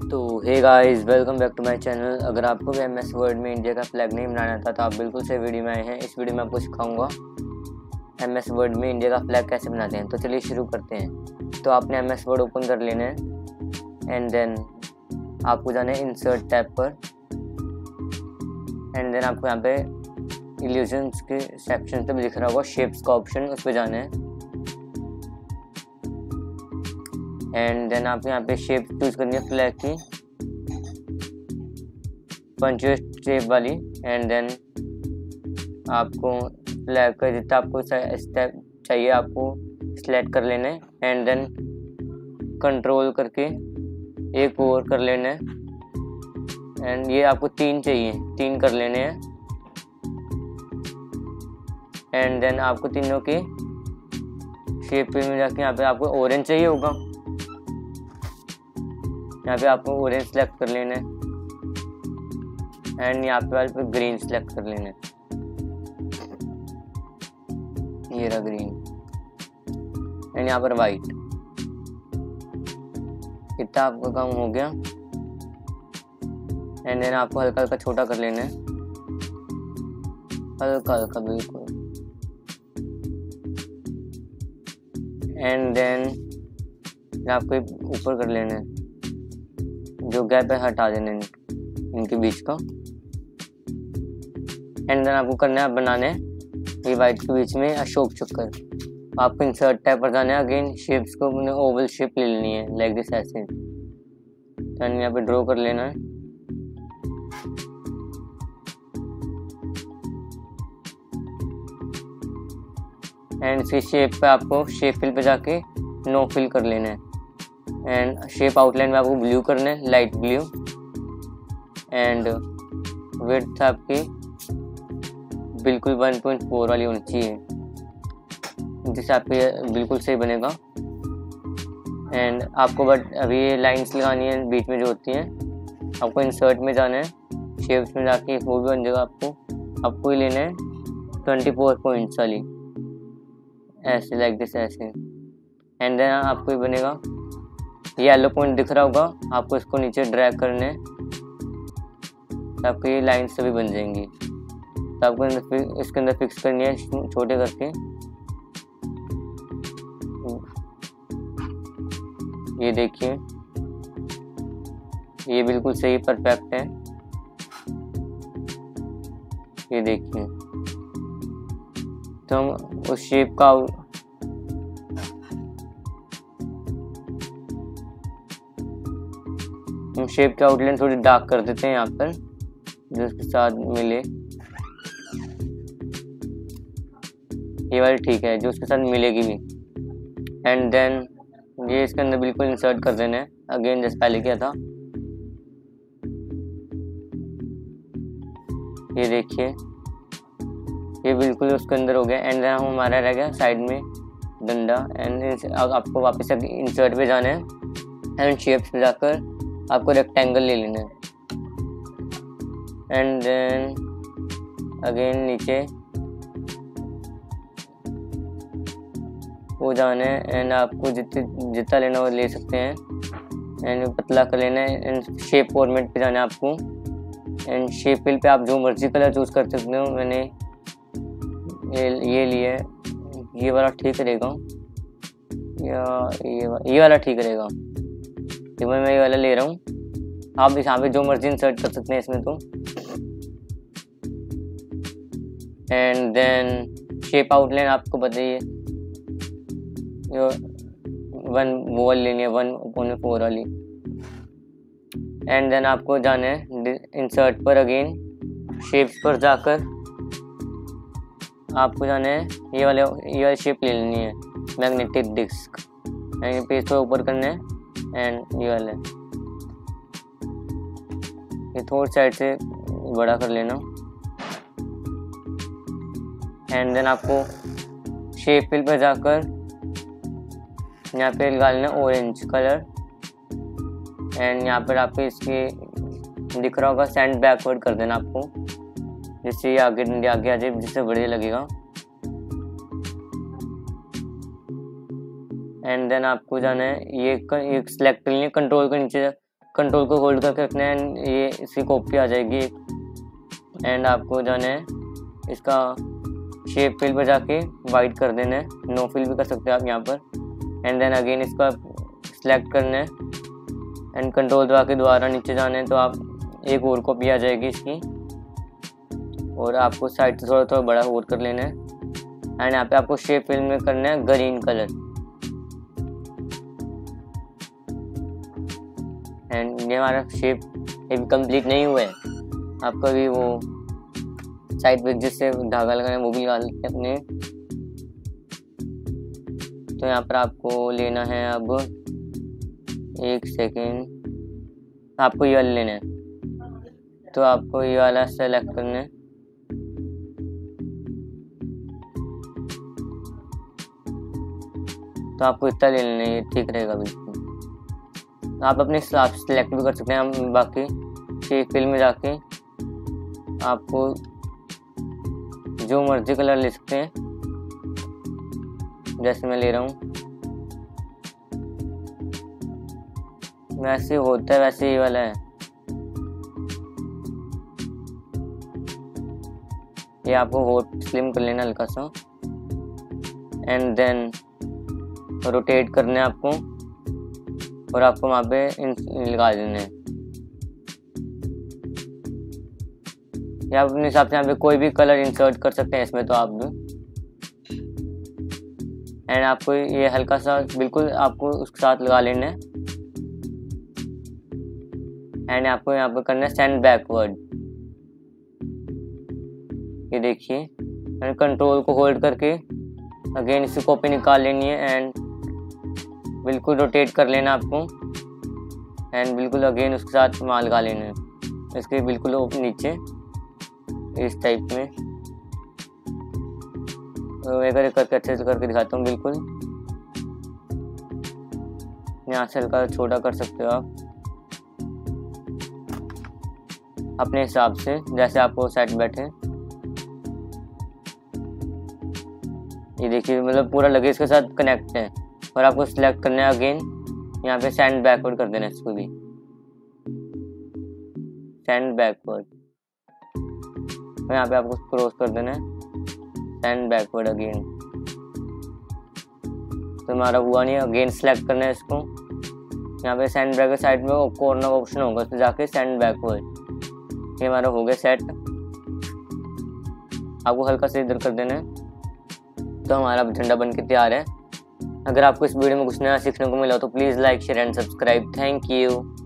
तो hey guys, welcome back to my channel. अगर आपको भी एमएस वर्ड में इंडिया का फ्लैग नहीं बनाना था तो आप बिल्कुल से वीडियो में आए हैं। इस वीडियो में आपको सिखाऊंगा एमएस वर्ड में इंडिया का फ्लैग कैसे बनाते हैं। तो चलिए शुरू करते हैं। तो आपने एमएस वर्ड ओपन कर लेना है एंड देन आपको जाना है इंसर्ट टैब पर एंड देन आपको यहाँ पे इल्यूजन्स के सेक्शन पे भी दिख रहा होगा शेप्स का ऑप्शन, उस पर जाना है एंड देन आपको यहाँ पे शेप चूज करनी है फ्लैग की, पंचुएट शेप वाली एंड देन आपको फ्लैग का जितना आपको स्टेप चाहिए आपको सिलेक्ट कर लेना है एंड देन कंट्रोल करके एक और कर लेना है एंड ये आपको 3 चाहिए, 3 कर लेने हैं एंड देन आपको तीनों के शेप में जाके यहाँ पे आपको ऑरेंज चाहिए होगा, यहाँ पे आपको ऑरेंज सेलेक्ट कर लेना है एंड यहाँ पे वाले पे ग्रीन सेलेक्ट कर लेना है। ये रहा ग्रीन एंड यहाँ पर वाइट। इतना आपका काम हो गया एंड देन आपको हल्का हल्का छोटा कर लेना है, हल्का हल्का बिल्कुल एंड देन आपको ऊपर कर लेना है, जो गैप है हटा देना है इनके बीच का एंड देन आपको करना है बनाने ये वाइट के बीच में अशोक चक्कर। आपको इंसर्ट टैब पर जाना है, अगेन शेप्स को ओवल शेप ले लेनी है लाइक दिस ऐसे एंड यहाँ पे ड्रॉ कर लेना है एंड इसी शेप पे आपको शेप फिल पे जाके नो फिल कर लेना है एंड शेप आउटलाइन में आपको ब्लू करना है, लाइट ब्लू एंड विड्थ आपकी बिल्कुल 1.4 वाली होनी चाहिए जिससे आपके बिल्कुल सही बनेगा एंड आपको बट अभी ये लाइंस लगानी है बीच में जो होती हैं। आपको इंसर्ट में जाना है, शेप्स में जाके वो भी बन जाएगा। आपको ही लेना है 24 पॉइंट्स वाली ऐसे लाइक दिस ऐसे एंड देन आपको ही बनेगा। येलो पॉइंट दिख रहा होगा, आपको इसको नीचे ड्रैग करना है तो आपकी ये लाइन्स सभी बन जाएंगी। तो आपको इसके अंदर फिक्स करनी है छोटे करके। ये देखिए ये बिल्कुल सही परफेक्ट है। ये देखिए तो हम उस शेप का शेप की आउटलाइन थोड़ी डार्क कर देते हैं यहाँ पर जो इसके साथ मिले। ये वाली ठीक है जो उसके साथ मिलेगी भी एंड देन ये इसके अंदर बिल्कुल इंसर्ट कर देना है अगेन जैसे पहले किया था। ये देखिए ये बिल्कुल उसके अंदर हो गया एंड देन हमारा रह गया साइड में डंडा एंड आपको वापस इंसर्ट पे जाना है एंड शेप्स पे जाकर आपको रेक्टेंगल ले लेना है एंड देन अगेन नीचे वो जाना है एंड आपको जितना लेना वो ले सकते हैं एंड पतला कर लेना है एंड शेप फॉर्मेट पे जाना है आपको एंड शेप फिल पे आप जो मर्जी कलर चूज कर सकते हो। मैंने ये लिया है, ये वाला ठीक रहेगा या ये वाला ठीक रहेगा, तो मैं ये वाला ले रहा हूँ। आप यहाँ पे जो मर्जी इंसर्ट कर सकते हैं इसमें तो एंड देन शेप आउटलाइन आपको बताइए जो 1 वॉल लेनी है 1/4 वाली एंड देन आपको जाना है इंसर्ट पर, अगेन शेप्स पर जाकर आपको जाना है ये वाली शेप ले लेनी है मैग्नेटिक डिस्क एंड पेज को ऊपर करना है एंड ये वाला ये थोड़ी साइड से बड़ा कर लेना एंड देन आपको शेप फिल पर जाकर यहाँ पे लगा लेना ऑरेंज कलर एंड यहाँ पर आपको इसके दिख रहा होगा सेंड बैकवर्ड कर देना आपको जिससे ये आगे आ जाए, जिससे बढ़िया लगेगा एंड देन आपको जाना है ये सिलेक्ट कर लेना, कंट्रोल के नीचे कंट्रोल को होल्ड करके रखना है एंड ये इसकी कॉपी आ जाएगी। एंड आपको जाना है इसका शेप फिल पर जाके वाइट कर देना है, नो फिल भी कर सकते हैं आप यहाँ पर। एंड देन अगेन इसका सिलेक्ट करना है एंड कंट्रोल दबा के दोबारा नीचे जाना है, तो आप एक और कॉपी आ जाएगी इसकी। और आपको साइड से थोड़ा थोड़ा बड़ा और कर लेना है एंड यहाँ पे आपको शेप फिल में करना है ग्रीन कलर। एंड ये हमारा शेप अभी कंप्लीट नहीं हुआ है, आपका भी वो साइड पे जिससे धागा लगाना है वो भी लगा लेते हैं अपने। तो यहाँ पर आपको लेना है, अब एक सेकेंड, आपको ये वाला लेना है, तो आपको ये वाला सेलेक्ट करना है। तो आपको इतना ले लेना है, ये ठीक रहेगा बिल्कुल। आप अपने हिसाब से सिलेक्ट भी कर सकते हैं। हम बाकी शेप फिल में जाके आपको जो मर्जी कलर ले सकते हैं, जैसे मैं ले रहा हूँ वैसे होता है, वैसे ये वाला है। ये आपको बहुत स्लिम कर लेना हल्का सा एंड देन रोटेट करना है आपको और आपको वहाँ पे लगा देना है। या आप अपने हिसाब से यहाँ पे कोई भी कलर इंसर्ट कर सकते हैं इसमें, तो आप भी। एंड आपको ये हल्का सा बिल्कुल आपको उसके साथ लगा लेना है एंड आपको यहाँ पे करना है सेंड बैकवर्ड। ये देखिए, एंड कंट्रोल को होल्ड करके अगेन इसी कॉपी निकाल लेनी है एंड बिल्कुल रोटेट कर लेना आपको एंड बिल्कुल अगेन उसके साथ माल लगा लेना है इसके बिल्कुल नीचे इस टाइप में। तो एक करके अच्छे से करके दिखाता हूँ। बिल्कुल यहाँ से हल्का छोटा कर सकते हो आप अपने हिसाब से, जैसे आपको सेट बैठे। ये देखिए, मतलब पूरा लगेज के साथ कनेक्ट है। और आपको सिलेक्ट करना है अगेन, यहाँ पे सेंड बैकवर्ड कर देना है, इसको भी सेंड बैकवर्ड। और यहाँ पे आपको क्रॉस कर देना है सेंड बैकवर्ड अगेन। तो हमारा हुआ नहीं, अगेन सेलेक्ट करना है इसको। यहाँ पे सेंड बैकवर्ड साइड में कॉर्नर ऑप्शन होगा, तो जाके सेंड बैकवर्ड। ये हमारा हो गया सेट। आपको हल्का से इधर कर देना है, तो हमारा झंडा बन के तैयार है। अगर आपको इस वीडियो में कुछ नया सीखने को मिला तो please like share and subscribe. Thank you.